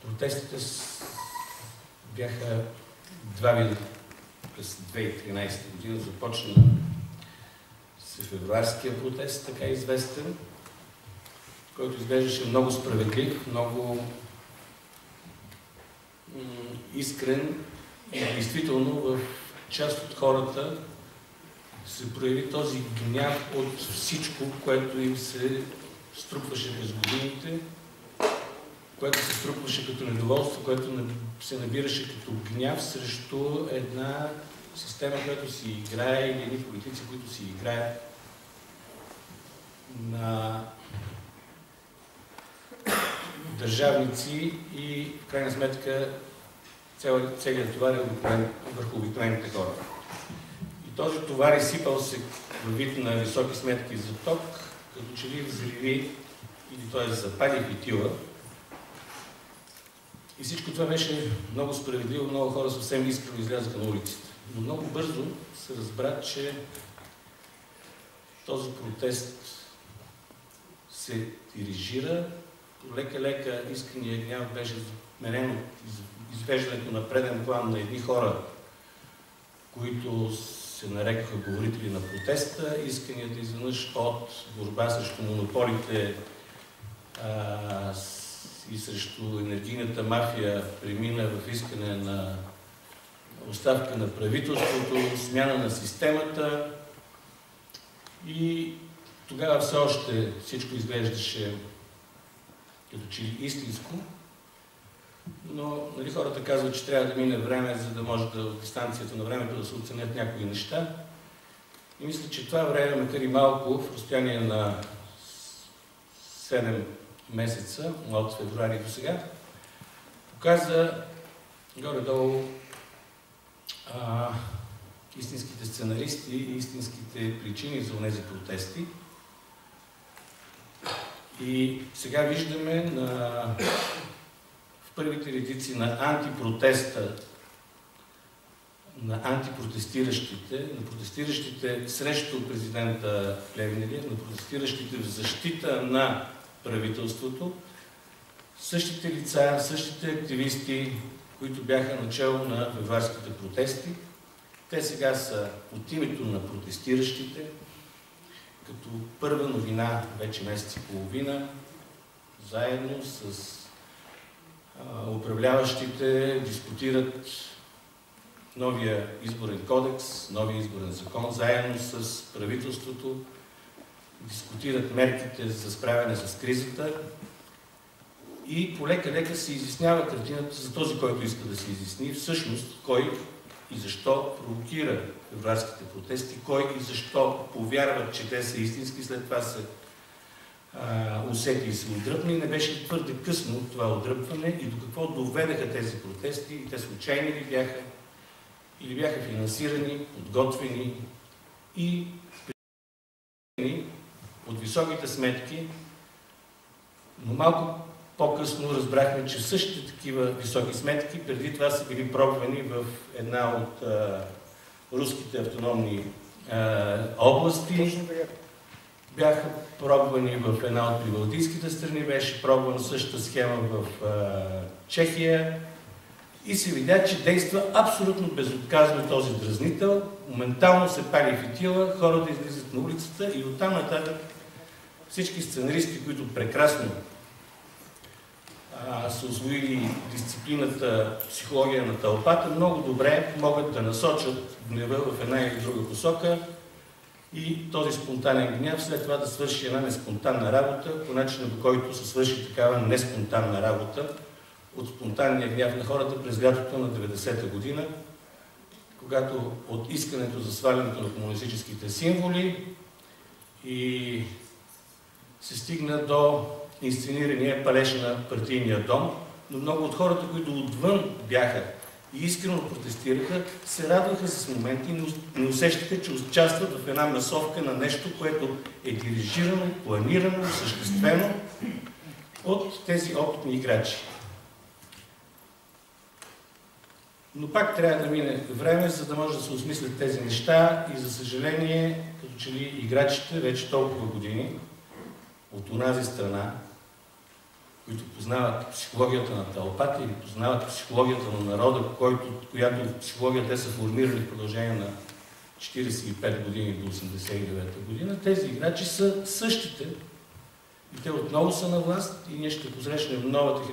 Протестите бяха два вида през 2013 година. Започна с февруарския протест, така известен, който изглеждаше много справедлив, много искрен и действително в част от хората се прояви този гняв от всичко, което им се струпваше през годините, което се струпваше като недоволство, което се набираше като гняв срещу една система, която си играе, или едни политици, които си играят на държавници и в крайна сметка целият товар е върху обикновените хора. И този товар е сипал се във вид на високи сметки за ток, като че ли взриви, или т.е. запали фитила. И всичко това беше много справедливо, много хора съвсем искрено излязаха на улиците. Но много бързо се разбра, че този протест се дирижира. Лека-лека искреният гняв беше заменен от извеждането на преден план на едни хора, които се нарекаха говорители на протеста. Исканията изведнъж от борба срещу монополите и срещу енергийната мафия премина в искане на оставка на правителството, смяна на системата. И тогава все още всичко изглеждаше като че истинско, но хората казват, че трябва да мине време, за да може от дистанцията на времето да се оценят някои неща. И мисля, че това време, макар и малко, в разстояние на 7 месеца, от февруари до сега, показа горе-долу истинските сценаристи и истинските причини за тези протести. И сега виждаме в първите редици на антипротеста, на антипротестиращите, на протестиращите срещу президента Плевнелиев, на протестиращите в защита на правителството, същите лица, същите активисти, които бяха начало на февруарските протести. Те сега са от името на протестиращите, като първа новина вече месец и половина, заедно с управляващите дискутират новия изборен кодекс, новия изборен закон, заедно с правителството, дискутират мерките за справяне с кризата и полека-лека се изяснява картината за този, който иска да се изясни, всъщност кой и защо провокира февруарските протести, кой и защо повярват, че те са истински, след това се усети и се отдръпне. И не беше твърде късно това отдръпване и до какво доведаха тези протести. И те случайни ли бяха, или бяха финансирани, подготвени и причинени от високите сметки, но малко по-късно разбрахме, че същите такива високи сметки преди това са били пробвани в една от руските автономни области. Бяха пробвани в една от прибалтийските страни, беше пробвана същата схема в Чехия и се видя, че действа абсолютно безотказно този дразнител. Моментално се пали фитила, хората излизат на улицата и оттам нататък всички сценаристи, които прекрасно са усвоили дисциплината, психология на тълпата, много добре могат да насочат гнева в една или друга посока и този спонтанен гняв след това да свърши една неспонтанна работа, по начина, по който се свърши такава неспонтанна работа от спонтанния гняв на хората през лятото на 90-та година, когато от искането за свалянето на комунистическите символи и се стигна до инсценирания палеж на партийния дом, но много от хората, които отвън бяха и искрено протестираха, се радваха с моменти и не усещаха, че участват в една масовка на нещо, което е дирижирано, планирано, осъществено от тези опитни играчи. Но пак трябва да мине време, за да може да се осмислят тези неща и за съжаление, като че ли играчите вече толкова години от онази страна които познават психологията на тълпата или познават психологията на народа, която психология те са формирали в продължение на 45 години до 89 година, тези играчи са същите. И те отново са на власт и ние ще посрещнем новата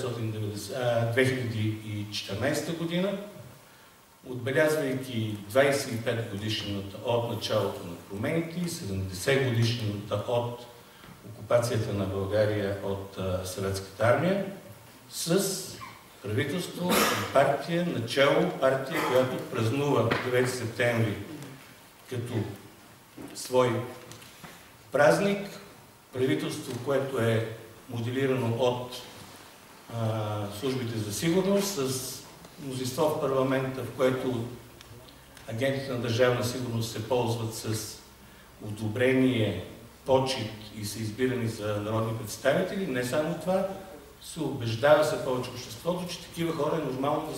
2014 година, отбелязвайки 25 годишнината от началото на промените и 70 годишнината от окупацията на България от Съветската армия, с правителство и партия, начало партия, която празнува 9 септември като свой празник, правителство, което е моделирано от службите за сигурност, с мнозинство в парламента, в което агентите на държавна сигурност се ползват с одобрение, почит и са избирани за народни представители. Не само това, се убеждава се повече обществото, че такива хора е нормално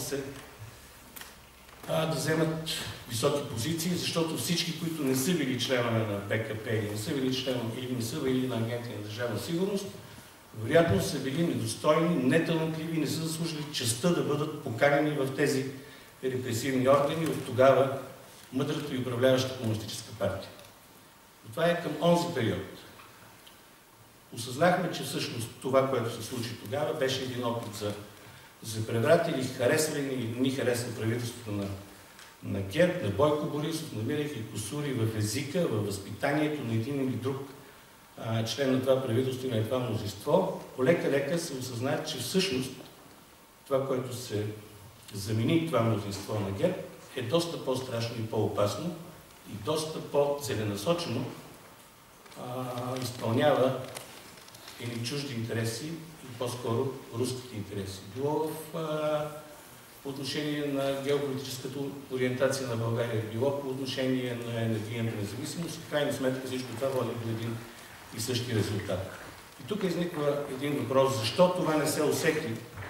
да вземат високи позиции, защото всички, които не са били членове на БКП или не са били членове или не са били на агенти на държавна сигурност, вероятно са били недостойни, неталантливи, не са заслужили честта да бъдат поканени в тези репресивни органи от тогава мъдрата и управляваща комунистическа партия. Но това е към онзи период. Осъзнахме, че всъщност това, което се случи тогава, беше един опит за преврат или харесва или не харесва правителството на ГЕРБ, на Бойко Борисов, намирайки кусури в езика, в възпитанието на един или друг член на това правителство и на това мнозинство. Полека-лека се осъзна, че всъщност това, което се замени това мнозинство на ГЕРБ, е доста по-страшно и по-опасно и доста по-целенасочено изпълнява или чужди интереси и по-скоро руските интереси. Било по отношение на геополитическата ориентация на България, било по отношение на енергийната независимост. В крайна сметка всичко това води до един и същи резултат. И тук изниква един въпрос, защо това не се усети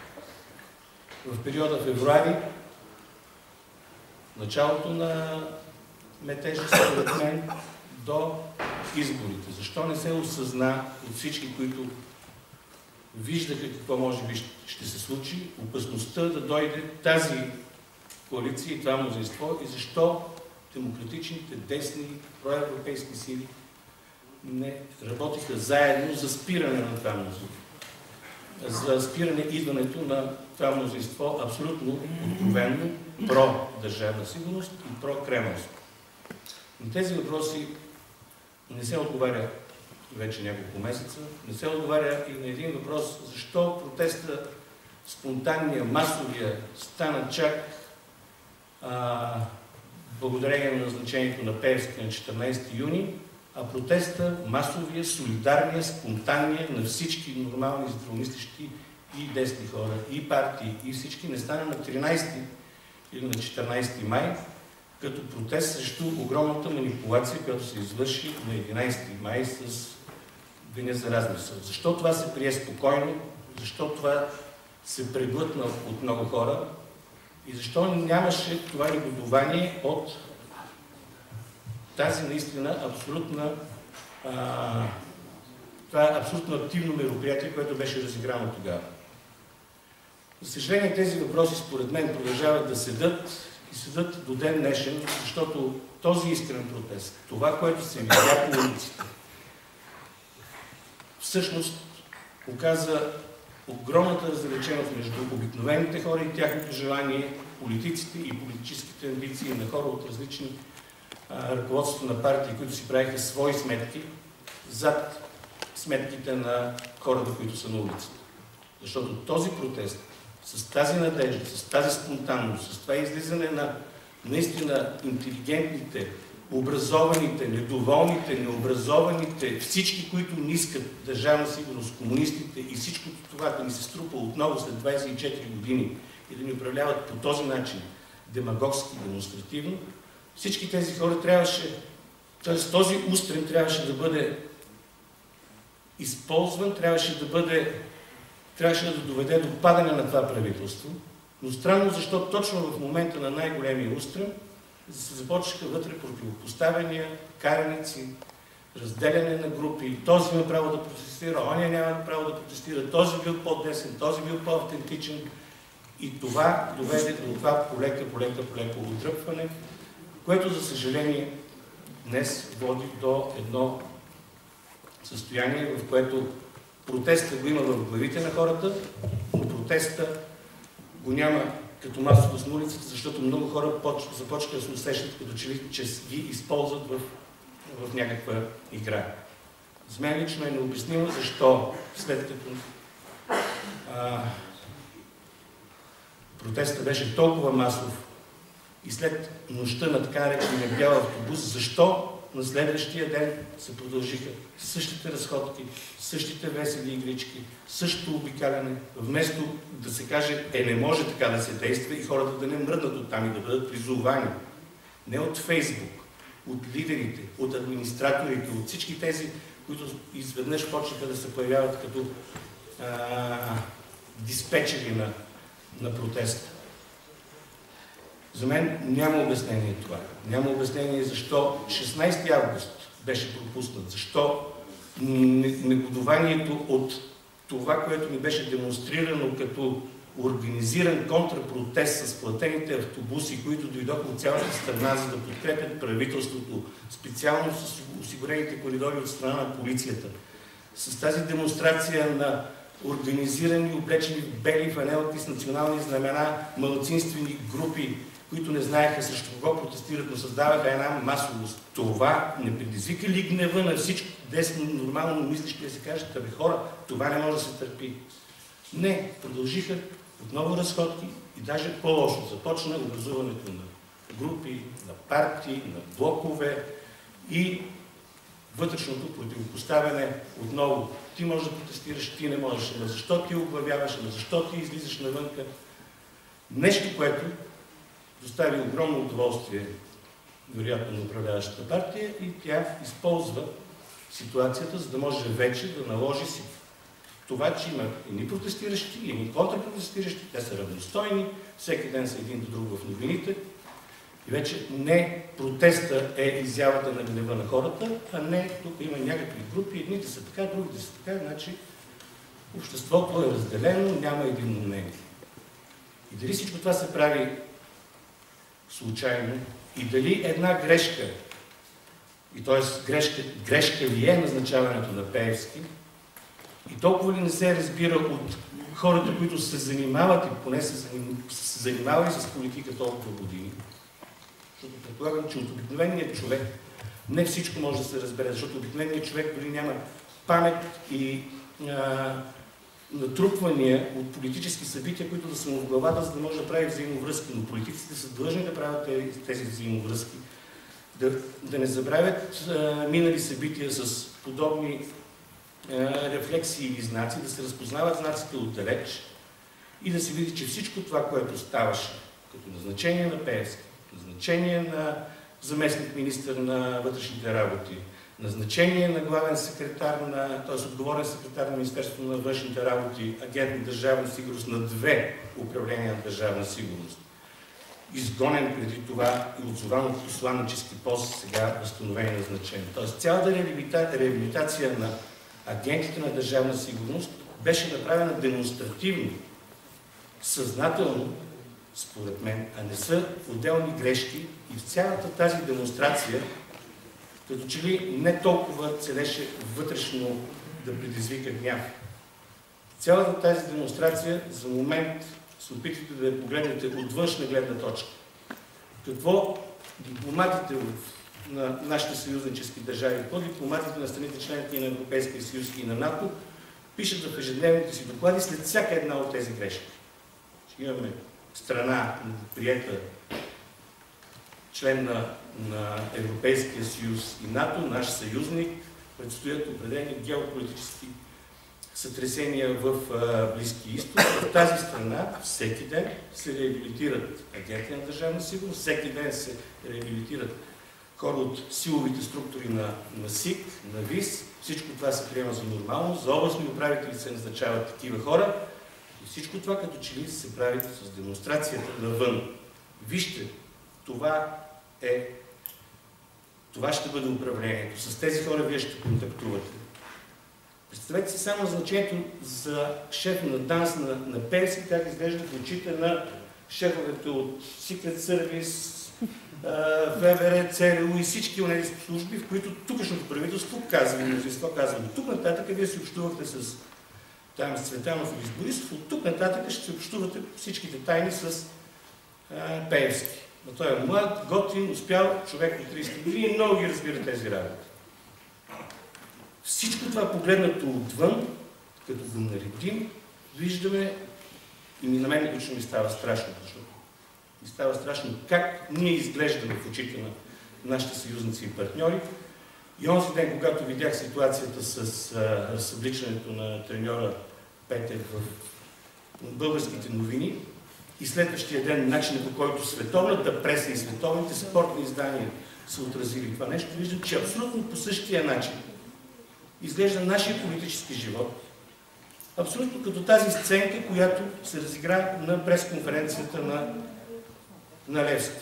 в периода февруари, началото на метежа, според мен, до изборите. Защо не се осъзна от всички, които виждаха какво може би ще се случи, опасността да дойде тази коалиция и това мнозинство и защо демократичните, десни, проевропейски сили не работиха заедно за спиране на това мнозинство. За спиране идването на това мнозинство абсолютно откровенно про-държавна сигурност и про-кремълско. На тези въпроси не се отговаря вече няколко месеца. Не се отговаря и на един въпрос, защо протеста спонтанния, масовия стана чак благодарение на назначението на Пеевски на 14 юни, а протеста масовия, солидарния, спонтанния на всички нормални здравомислещи и десни хора, и партии, и всички не стана на 13 или на 14 май, като протест срещу огромната манипулация, която се извърши на 11 май с Деня за размисъл. Защо това се прие спокойно, защо това се преглътна от много хора и защо нямаше това негодование от тази наистина абсолютно активно мероприятие, което беше разиграно тогава. За съжаление, тези въпроси според мен продължават да седат и седат до ден днешен, защото този искрен протест, това, което се видя по улиците, всъщност показа огромната различеност между обикновените хора и тяхното желание, политиците и политическите амбиции на хора от различни ръководства на партии, които си правиха свои сметки зад сметките на хората, които са на улицата. Защото този протест, с тази надежда, с тази спонтанност, с това излизане на наистина интелигентните, образованите, недоволните, необразованите, всички, които не искат държавна сигурност, комунистите и всичкото това да ни се струпа отново след 24 години и да ни управляват по този начин, демагогски, демонстративно, всички тези хора трябваше, т.е. този устрем трябваше да бъде използван, трябваше да доведе до падане на това правителство. Но странно, защото точно в момента на най-големия устрем се започнаха вътре противопоставяния, караници, разделяне на групи, този има право да протестира, оня няма право да протестира, този бил по-десен, този бил по-автентичен. И това доведе до това полека отдръпване, което, за съжаление, днес води до едно състояние, в което протеста го има в главите на хората, но протеста го няма като масовост на улицата, защото много хора започват да се усещат, като че ги използват в някаква игра. За мен лично е необяснимо защо, след като протестът беше толкова масов и след нощта на така наречения бял автобус, защо на следващия ден се продължиха същите разходки, същите весели игрички, същото обикаляне, вместо да се каже, не може така да се действа и хората да не мръднат оттам и да бъдат призовани. Не от Фейсбук, от лидерите, от администраторите, от всички тези, които изведнъж почнаха да се появяват като диспетчери на протеста. За мен няма обяснение това. Няма обяснение защо 16 август беше пропуснат, защо негодованието от това, което ми беше демонстрирано като организиран контрапротест с платените автобуси, които дойдоха от цялата страна, за да подкрепят правителството, специално с осигурените коридори от страна на полицията. С тази демонстрация на организирани, облечени в бели фанелки с национални знамена, малцинствени групи, които не знаеха срещу кого протестират, но създаваха една масовост. Това не предизвика ли гнева на всички десно, нормално мислещи да се кажат, абе хора, това не може да се търпи. Не, продължиха отново разходки и даже по-лошо. Започна образуването на групи, на партии, на блокове и вътрешното противопоставяне отново. Ти можеш да протестираш, ти не можеш. Но защо ти оглавяваш, но защо ти излизаш навънка? Нещо, което достави огромно удоволствие, вероятно, на управляващата партия и тя използва ситуацията, за да може вече да наложи си това, че има едни протестиращи и едни контрпротестиращи, те са равностойни, всеки ден са един до друг в новините. И вече не протеста е изявата на гнева на хората, а не тук има някакви групи, едните са така, другите са така, значи обществото е разделено, няма единно мнение. И дали всичко това се прави случайно и дали една грешка, и т.е. грешка ли е назначаването на Пеевски, и толкова ли не се разбира от хората, които се занимават и поне се занимавали с политика толкова години, защото предполагам, че от обикновения човек не всичко може да се разбере, защото обикновеният човек дори няма памет и натрупвания от политически събития, които да са му в главата, за да може да прави взаимовръзки. Но политиците са длъжни да правят тези взаимовръзки. Да не забравят минали събития с подобни рефлексии или знаци, да се разпознават знаците отдалеч и да се види, че всичко това, което ставаше като назначение на Пеевски, назначение на заместник-министър на вътрешните работи, назначение на главен секретар, т.е. отговорен секретар на Министерството на външните работи, агент на държавна сигурност на 2 управления на държавна сигурност, изгонен преди това и отзован от посланнически пост, сега възстановен и назначен. Т.е. цялата реабилитация на агентите на държавна сигурност беше направена демонстративно, съзнателно, според мен, а не са отделни грешки и в цялата тази демонстрация като че ли не толкова целеше вътрешно да предизвика гняв. Цялата тази демонстрация за момент се опитвате да я погледнете от външна гледна точка. Какво дипломатите на нашите съюзнически държави, какво дипломатите на страните членки на Европейския съюз и на НАТО пишат в ежедневните си доклади след всяка една от тези грешки. Имаме страна, приета член на Европейския съюз и НАТО, наш съюзник, предстоят определени геополитически сътресения в Близкия изток. В тази страна всеки ден се реабилитират агенти на държавна сигурност, всеки ден се реабилитират хора от силовите структури на СИК, на ВИС. Всичко това се приема за нормално. За областни управители се назначават такива хора. И всичко това като че ли се прави с демонстрацията навън. Вижте, това е Това ще бъде управлението. С тези хора вие ще контактувате. Представете си само значението за шеф на ДАНС на Пеевски, как изглежда в очите на шефовете от Secret Service, ВВР, ЦРУ и всички онези служби, в които тукашното правителство казва, мнозинство казва, от тук нататък вие си общувахте с Цветанов или с Борисов, от тук нататък ще се общувате всичките тайни с Пеевски. Но той е млад, готин, успял човек от 30 години и много ги разбира тези работи. Всичко това погледнато отвън, като го наредим, виждаме и на мен лично ми става страшно, защото ми става страшно как ние изглеждаме в очите на нашите съюзници и партньори. И онзи ден, когато видях ситуацията с разсъбличането на треньора Петев в българските новини и следващия ден начинът, по който световната преса и световните спортни издания са отразили това нещо, виждам, че абсолютно по същия начин изглежда нашия политически живот. Абсолютно като тази сценка, която се разигра на пресконференцията на Левски.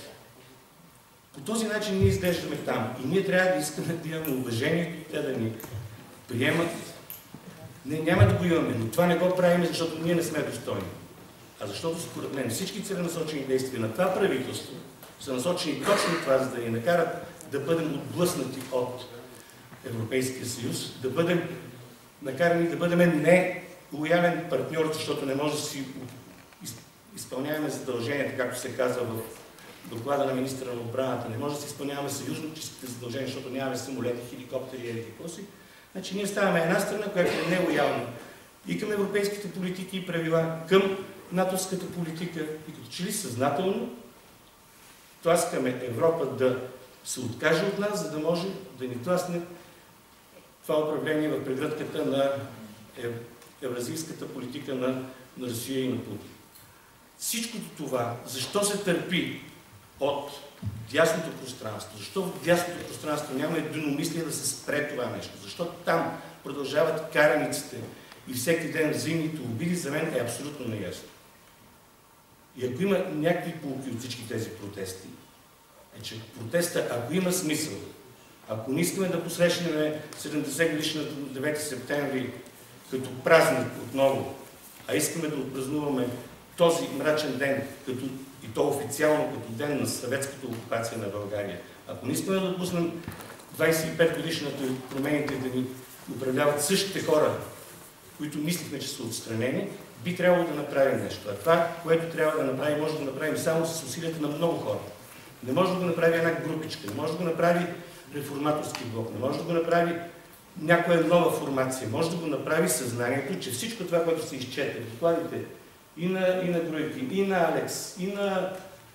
По този начин ние изглеждаме там. И ние трябва да искаме да имаме уважението, те да ни приемат. Не, няма да го имаме, но това не го правим, защото ние не сме достойни. А защото според мен всички целенасочени действия на това правителство са насочени точно това, за да ни накарат да бъдем отблъснати от Европейския съюз, да бъдем накарани да бъдем нелоялен партньор, защото не може да си изпълняваме задълженията, както се казва в доклада на министра на отбраната. Не може да си изпълняваме съюзническите задължения, защото нямаме самолети, хеликоптери и електрикоси. Значи ние ставаме една страна, която е нелоялна и към европейските политики и правила, към натовската политика и като че ли съзнателно тласкаме Европа да се откаже от нас, за да може да ни тласне това управление в прегръдката на евразийската политика на Русия и на Путин. Всичкото това, защо се търпи от дясното пространство, защо в дясното пространство няма единомислие да се спре това нещо, защо там продължават караниците и всеки ден взаимните обиди, за мен е абсолютно неясно. И ако има някакви поуки от всички тези протести, е, че протеста, ако има смисъл, ако не искаме да посрещнем 70 годишната до 9 септември като празник отново, а искаме да отпразнуваме този мрачен ден, и то официално като ден на съветската окупация на България, ако не искаме да допуснем 25 годишната промените да ни управляват същите хора, които мислихме, че са отстранени, би трябвало да направим нещо. А това, което трябва да направим, може да направим само с усилията на много хора. Не може да го направи една групичка, не може да го направи реформаторски блок, не може да го направи някоя нова формация, може да го направи съзнанието, че всичко това, което се изчете в докладите и на Груйки, и на Алекс, и на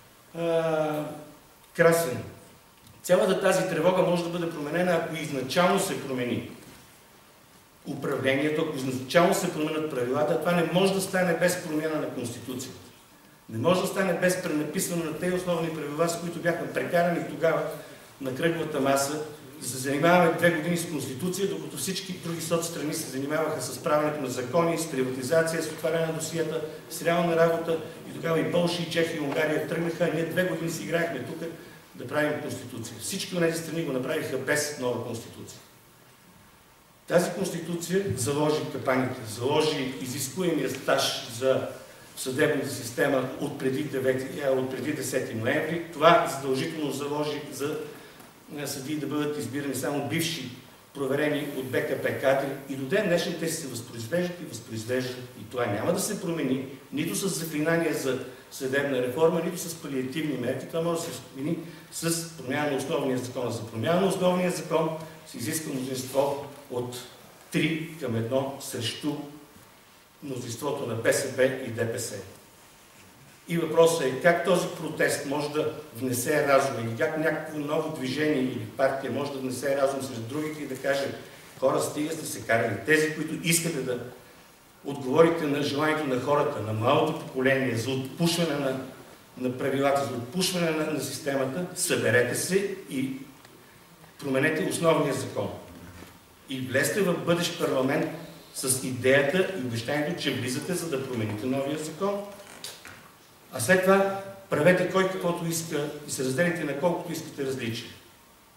Красен, цялата тази тревога може да бъде променена, ако изначално се промени управлението, ако изначално се променят правилата. Това не може да стане без промяна на Конституцията. Не може да стане без пренаписване на тези основни правила, с които бяхме прекарани тогава на кръглата маса, да се занимаваме 2 години с Конституция, докато всички други соцстрани се занимаваха с правенето на закони, с приватизация, с отваряне на досията, с реална работа. И тогава и Полша, и Чехия, и Унгария тръгнаха, а ние 2 години си играехме тук да правим Конституция. Всички от тези страни го направиха без нова Конституция. Тази Конституция заложи капаните, заложи изискуемия стаж за съдебната система от преди 10 ноември. Това задължително заложи за съдии да бъдат избирани само бивши, проверени от БКП кадри. И до ден днешен те се възпроизвеждат и възпроизвеждат. И това няма да се промени нито с заклинания за съдебна реформа, нито с палиативни мерки. Това може да се промени с промяна на основния закон. За промяна на основния закон се изиска мнозинство от 3 към 1 срещу мнозинството на БСП и ДПС. И въпросът е как този протест може да внесе разум или как някакво ново движение или партия може да внесе разум сред другите и да каже: хора, стига сте се карали. Тези, които искате да отговорите на желанието на хората, на младото поколение за отпушване на правилата, за отпушване на системата, съберете се и променете основния закон. И влезте в бъдещ парламент с идеята и обещанието, че влизате, за да промените новия закон. А след това правете кой каквото иска и се разделите на колкото искате различия.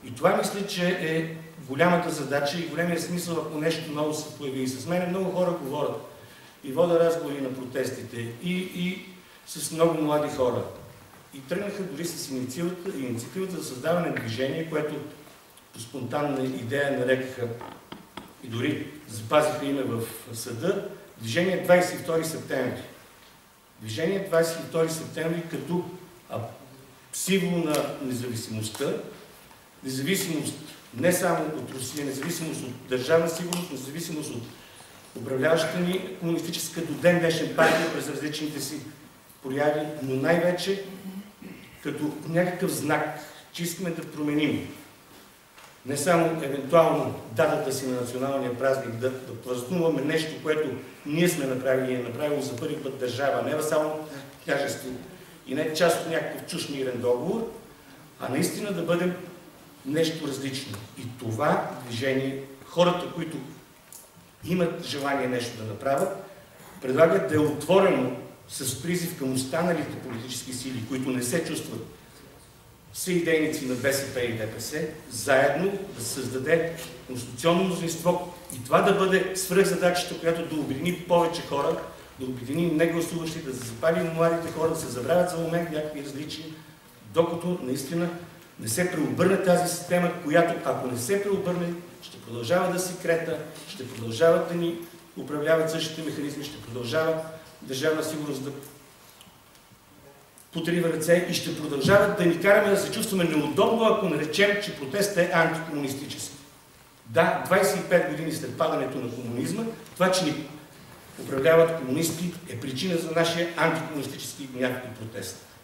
И това мисля, че е голямата задача и големия смисъл, ако нещо ново се появи. И с мен много хора говорят и водя разговори на протестите и с много млади хора. И тръгнаха дори с инициативата за създаване на движение, което по спонтанна идея нарекаха и дори запазиха име в съда, Движение 22 септември. Движение 22 септември като символ на независимостта, независимост не само от Русия, независимост от държавна сигурност, независимост от управляващата ни комунистическа до ден днешен партия през различните си прояви, но най-вече като някакъв знак, че искаме да променим не само евентуално датата си на националния празник, да празнуваме нещо, което ние сме направили и е направило за първи път държава, не само княжество и не част от някакъв чуж мирен договор, а наистина да бъдем нещо различно. И това движение, хората, които имат желание нещо да направят, предлагат да е отворено с призив към останалите политически сили, които не се чувстват съидейници на БСП и ДПС, заедно да се създаде конституционно мнозинство и това да бъде свръхзадачата, която да обедини повече хора, да обедини негласуващи, да се запали младите хора, да се забравят за момент някакви различия, докато наистина не се преобърне тази система, която, ако не се преобърне, ще продължава да си крета, ще продължават да ни управляват същите механизми, ще продължава държавна сигурност да потрива ръце и ще продължават да ни караме да се чувстваме неудобно, ако наречем, че протестът е антикомунистически. Да, 25 години след падането на комунизма, това, че ни управляват комунисти, е причина за нашия антикомунистически гняв и протест.